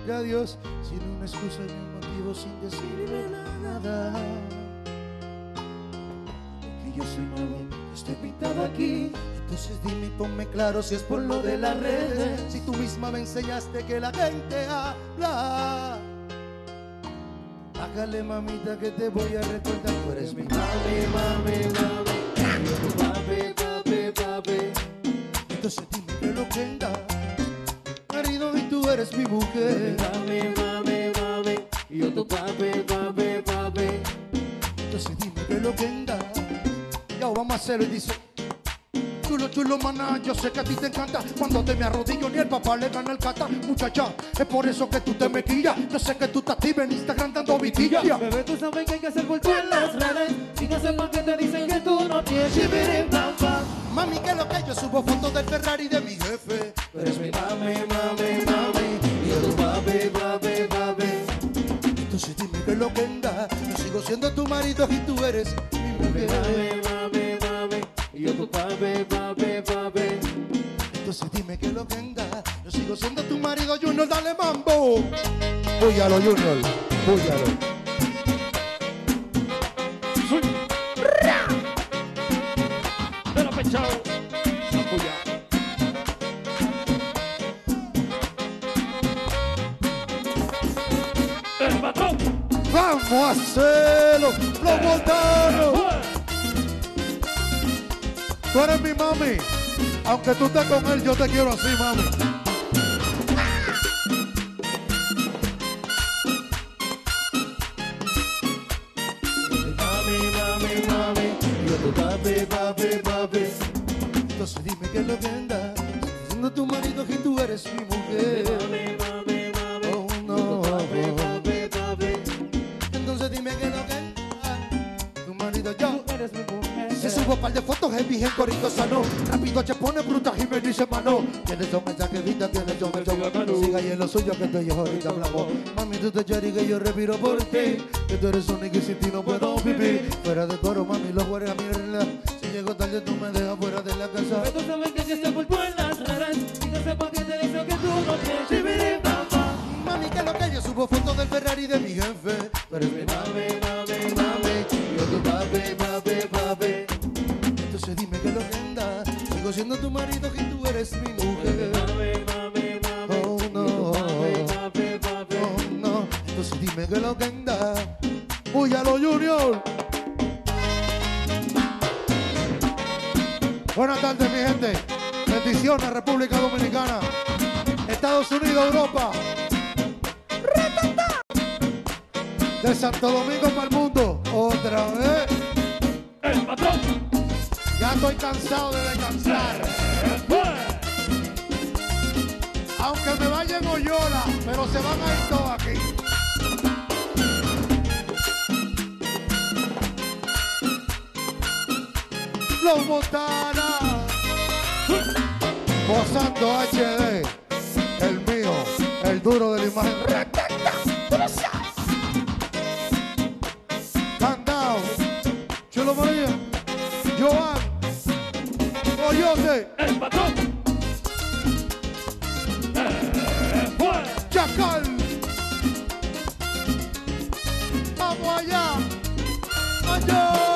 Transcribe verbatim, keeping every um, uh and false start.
decirle adiós sin una excusa ni un motivo, sin decirme nada. Que yo soy nuevo, estoy pintado aquí. Entonces dime y ponme claro si es por lo de las redes, si tú misma me enseñaste que la gente habla. Hágale, mamita, que te voy a recordar. Tú eres mi mami, mami, mami. Yo tu papi, papi, papi. Entonces dime que lo que anda, marido, y tú eres mi mujer. Mami, mami, mami. Yo tu papi, papi, papi. Entonces dime que lo que anda. Ya vamos a hacerlo y dice: chulo, chulo, maná, yo sé que a ti te encanta. Cuando te me arrodillo ni el papá le gana el cata. Muchacha, es por eso que tú te me quillas. Yo sé que tú estás activa en Instagram dando vitilla. Bebé, tú sabes que hay que hacer vuelto en las redes. Si no sepas que te dicen que tú no tienes chibirín, pam, pam. Mami, que lo que yo subo fotos del Ferrari de mi jefe. Tú eres mi mami, mami, mami. Y yo tu papi, papi, papi. Entonces dime que lo que anda. Yo sigo siendo tu marido y tú eres mi mujer. Mami, mami, mami. Y yo tu papi, papi, papi. Entonces dime que lo que anda. Yo sigo siendo tu marido, Junior, dale mambo. Púyalo, Junior, púyalo. De la pechao. Apoya. El patrón. Vamos a hacerlo, los montanos. Tú eres mi mami. Aunque tú estés con él, yo te quiero así, mami. Mami, mami, mami. Yo tu papi, papi, papi. Entonces dime que lo que anda. Siendo tu marido y tú eres mi mujer. Mami, mami, mami. Oh, no. Yo tu papi, papi, papi. Entonces dime que lo que anda. Tu marido yo. Tú eres mi mujer. Se subo un par de fotos, es bien corrido sano. Rápido se pone bruta y me dice mano. ¿Quiénes son esas que viste? ¿Quiénes son esos bacanos? Siga ahí en lo suyo que estoy ahorita hablamos. Mami, tú te echas y que yo respiro por ti. Que tú eres única y sin ti no puedo vivir. Fuera de coro, mami, lo fuera a mi regla. Si llego tarde tú me dejas fuera de la casa. Pero tú sabes que si se vuelto en las redes. Si no sepas que te dicen que tú no tienes chibirín, pam, pam. Mami, que lo que yo subo fotos del Ferrari de mi jefe. Tú eres mi Mami, mami, mami. Yo tu papi, papi, papi. Entonces dime que lo que anda. Sigo siendo tu marido y tú eres mi mujer. Mami, mami, mami. Oh, no. Yo tu papi, papi, papi. Oh, no. Entonces dime que lo que anda. Púyalo, Junior. Buenas tardes, mi gente. Bendiciones, República Dominicana, Estados Unidos, Europa. De Santo Domingo para el mundo. Otra vez. El patrón. Ya estoy cansado de descansar. Aunque me vayan Oyola, pero se van a ir todos aquí. Los Montana. Posando H D. El mío, el duro de la imagen. Candao. Chulo María. Joan. Coyote. El patrón. Chacal. Vamos allá. Allá.